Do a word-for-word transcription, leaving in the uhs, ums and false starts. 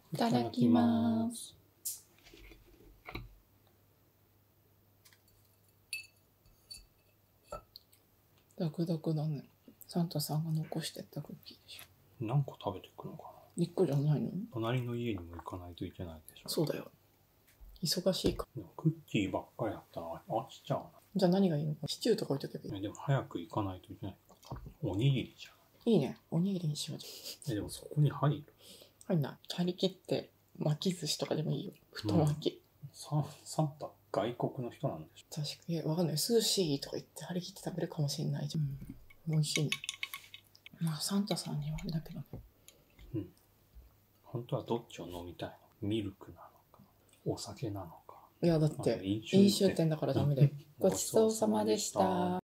いただきます。ダクダクだね。サンタさんが残してったクッキーでしょ。 何個食べていくのかな。 一個じゃないの？ 隣の家にも行かないといけないでしょ。 そうだよ。忙しいか。 クッキーばっかりやったら飽きちゃうな。 じゃあ何がいいのか。シチューとか置いとけばいい。 でも早く行かないといけないから。おにぎりじゃん。 いいね。おにぎりにしよう。 え、でもそこに入る？ 入んない。張り切って巻き寿司とかでもいいよ。太巻き。 うん、サ, サンタ外国の人なんでしょ。 確かに。わかんない。寿司とか言って張り切って食べるかもしれないじゃん。うん、美味しいね。まあサンタさんにはあれだけどね。 うん。本当はどっちを飲みたいの？ミルクなのか、お酒なのか。 いやだって飲酒店だからダメだよ。ごちそうさまでした。